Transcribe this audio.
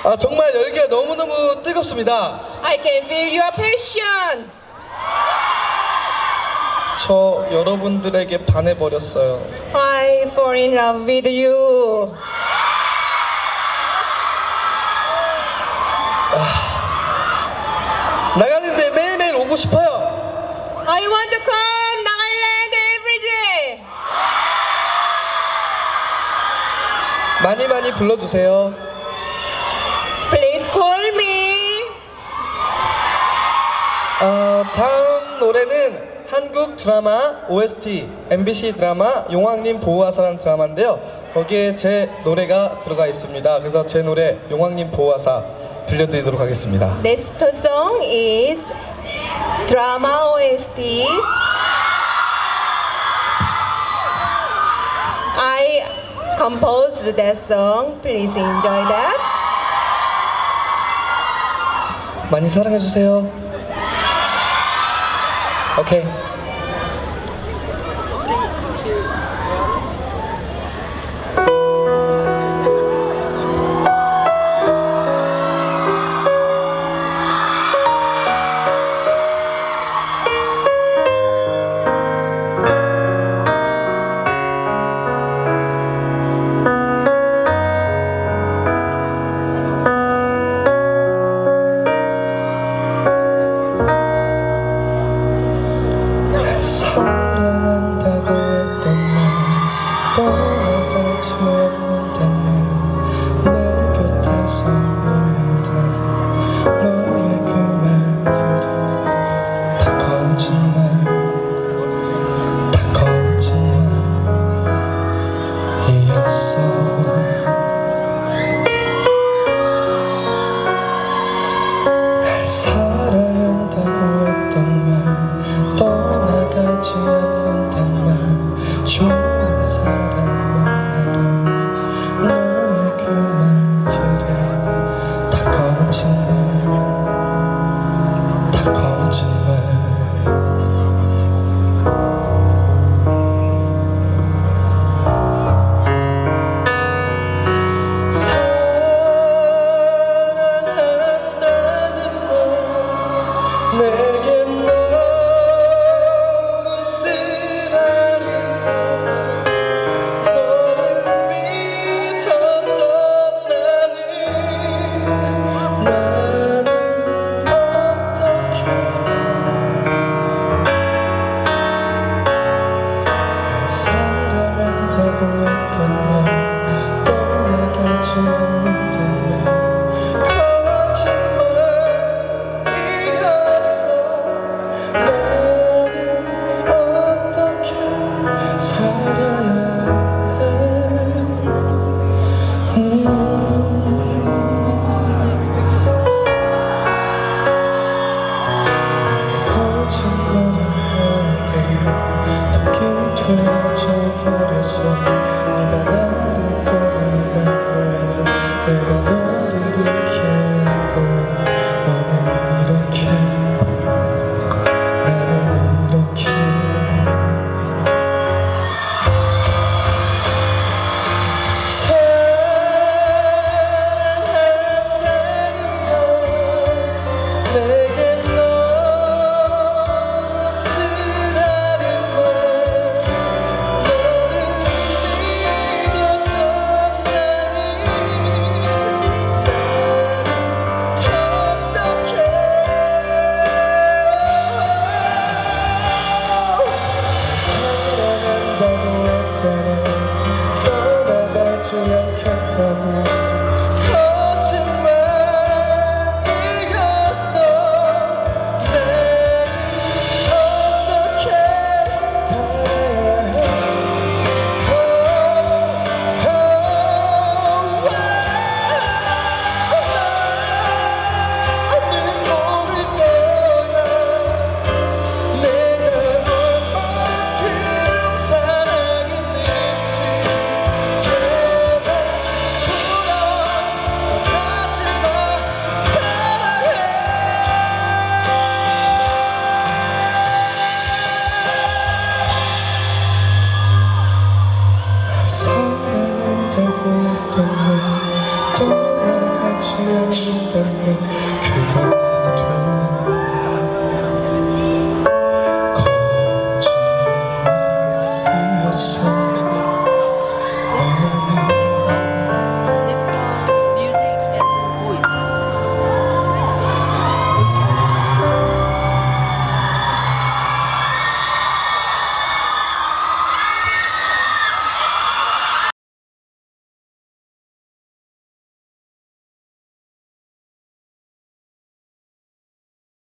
정말 열기가 너무너무 뜨겁습니다. I can feel your passion. 저 여러분들에게 반해버렸어요. I fall in love with you. 나갈랜드에 매일매일 오고 싶어요. I want to come Nagaland every day. 많이 많이 불러주세요. Please call me. 다음 노래는 한국 드라마 OST MBC 드라마 용왕님 보호하사라는 드라마인데요. 거기에 제 노래가 들어가 있습니다. 그래서 제 노래 용왕님 보호하사 들려드리도록 하겠습니다. This song is drama OST. I composed that song. Please enjoy that. 많이 사랑해주세요. 오케이. 사랑한다고 했던 말 떠나가지 않는다면 내 곁에서 머문다는 너의 그 말들은 다 거짓말 다 거짓말이었어. 날 사랑한다고 했던 말 떠나가지 않는단 말 좋은 사람 만나라는 너의 그 말들은 다 거짓말 다 거짓말. 사랑한다는 말 내겐 너무 쓰라린 말 너를 믿었던 나는 어떻게 날 사랑한다고 했던 말 떠나가지 않는단 말 거짓말이었어. 나는 어떻게 살아야 해. 거짓말은 너에게 독이 되어져 버렸어. 네가